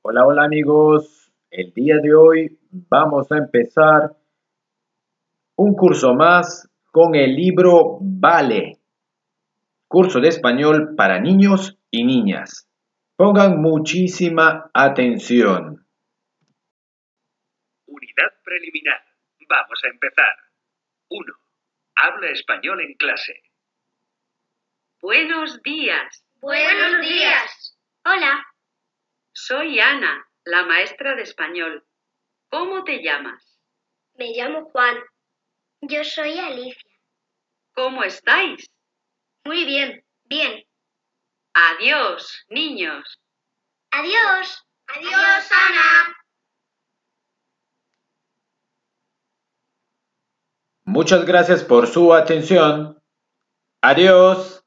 Hola, hola amigos. El día de hoy vamos a empezar un curso más con el libro Vale, curso de español para niños y niñas. Pongan muchísima atención. Unidad preliminar. Vamos a empezar. 1. Habla español en clase. Buenos días. Buenos días. Hola. Soy Ana, la maestra de español. ¿Cómo te llamas? Me llamo Juan. Yo soy Alicia. ¿Cómo estáis? Muy bien, bien. Adiós, niños. Adiós. Adiós, Ana. Muchas gracias por su atención. Adiós.